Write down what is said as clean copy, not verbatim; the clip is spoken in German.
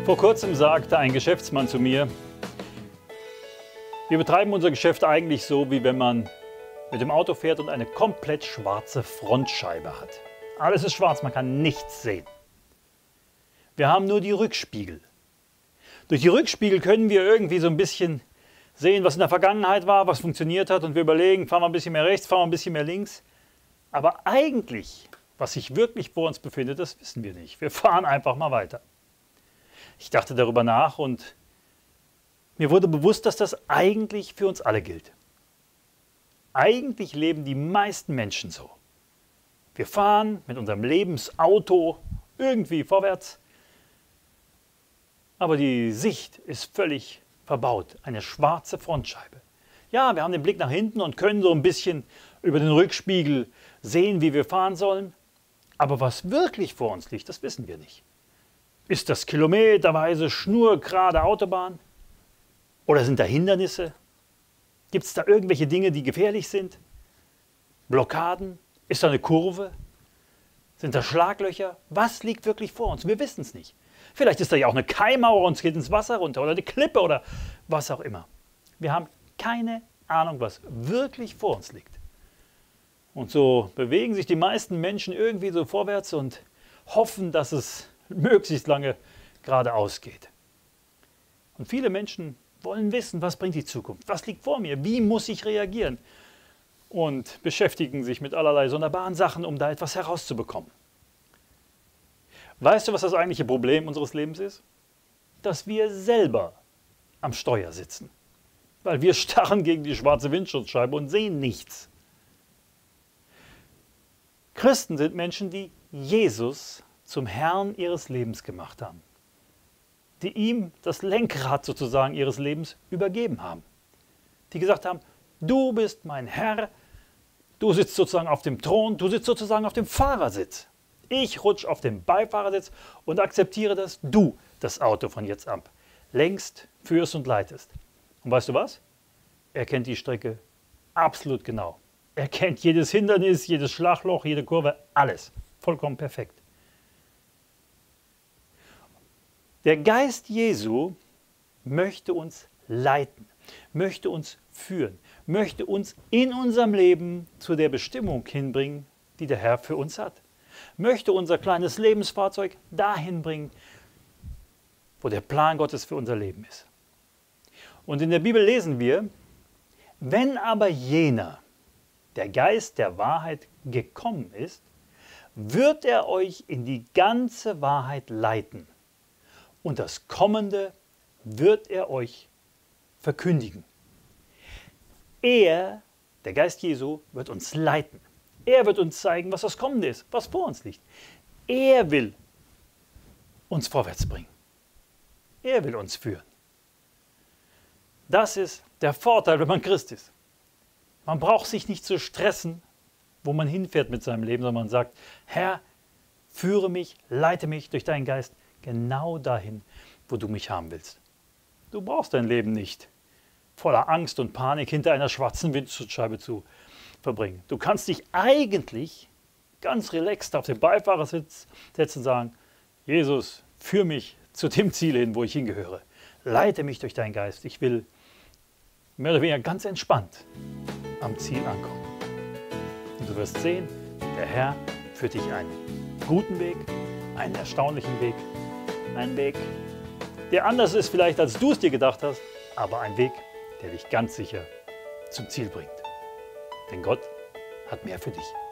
Vor kurzem sagte ein Geschäftsmann zu mir, wir betreiben unser Geschäft eigentlich so, wie wenn man mit dem Auto fährt und eine komplett schwarze Frontscheibe hat. Alles ist schwarz, man kann nichts sehen. Wir haben nur die Rückspiegel. Durch die Rückspiegel können wir irgendwie so ein bisschen sehen, was in der Vergangenheit war, was funktioniert hat und wir überlegen, fahren wir ein bisschen mehr rechts, fahren wir ein bisschen mehr links. Aber eigentlich, was sich wirklich vor uns befindet, das wissen wir nicht. Wir fahren einfach mal weiter. Ich dachte darüber nach und mir wurde bewusst, dass das eigentlich für uns alle gilt. Eigentlich leben die meisten Menschen so. Wir fahren mit unserem Lebensauto irgendwie vorwärts, aber die Sicht ist völlig verbaut, eine schwarze Frontscheibe. Ja, wir haben den Blick nach hinten und können so ein bisschen über den Rückspiegel sehen, wie wir fahren sollen, aber was wirklich vor uns liegt, das wissen wir nicht. Ist das kilometerweise schnurgerade Autobahn? Oder sind da Hindernisse? Gibt es da irgendwelche Dinge, die gefährlich sind? Blockaden? Ist da eine Kurve? Sind da Schlaglöcher? Was liegt wirklich vor uns? Wir wissen es nicht. Vielleicht ist da ja auch eine Kaimauer und es geht ins Wasser runter oder eine Klippe oder was auch immer. Wir haben keine Ahnung, was wirklich vor uns liegt. Und so bewegen sich die meisten Menschen irgendwie so vorwärts und hoffen, dass es möglichst lange geradeaus geht. Und viele Menschen wollen wissen, was bringt die Zukunft, was liegt vor mir, wie muss ich reagieren und beschäftigen sich mit allerlei sonderbaren Sachen, um da etwas herauszubekommen. Weißt du, was das eigentliche Problem unseres Lebens ist? Dass wir selber am Steuer sitzen, weil wir starren gegen die schwarze Windschutzscheibe und sehen nichts. Christen sind Menschen, die Jesus zum Herrn ihres Lebens gemacht haben, die ihm das Lenkrad sozusagen ihres Lebens übergeben haben, die gesagt haben, du bist mein Herr, du sitzt sozusagen auf dem Thron, du sitzt sozusagen auf dem Fahrersitz. Ich rutsche auf den Beifahrersitz und akzeptiere, dass du das Auto von jetzt ab lenkst, führst und leitest. Und weißt du was? Er kennt die Strecke absolut genau. Er kennt jedes Hindernis, jedes Schlagloch, jede Kurve, alles. Vollkommen perfekt. Der Geist Jesu möchte uns leiten, möchte uns führen, möchte uns in unserem Leben zu der Bestimmung hinbringen, die der Herr für uns hat. Möchte unser kleines Lebensfahrzeug dahin bringen, wo der Plan Gottes für unser Leben ist. Und in der Bibel lesen wir, wenn aber jener, der Geist der Wahrheit, gekommen ist, wird er euch in die ganze Wahrheit leiten. Und das Kommende wird er euch verkündigen. Er, der Geist Jesu, wird uns leiten. Er wird uns zeigen, was das Kommende ist, was vor uns liegt. Er will uns vorwärts bringen. Er will uns führen. Das ist der Vorteil, wenn man Christ ist. Man braucht sich nicht zu stressen, wo man hinfährt mit seinem Leben, sondern man sagt, Herr, führe mich, leite mich durch deinen Geist genau dahin, wo du mich haben willst. Du brauchst dein Leben nicht voller Angst und Panik hinter einer schwarzen Windschutzscheibe zu verbringen. Du kannst dich eigentlich ganz relaxed auf den Beifahrersitz setzen und sagen, Jesus, führ mich zu dem Ziel hin, wo ich hingehöre. Leite mich durch deinen Geist. Ich will mehr oder weniger ganz entspannt am Ziel ankommen. Und du wirst sehen, der Herr führt dich einen guten Weg, einen erstaunlichen Weg, einen Weg, der anders ist vielleicht, als du es dir gedacht hast, aber ein Weg, der dich ganz sicher zum Ziel bringt. Denn Gott hat mehr für dich.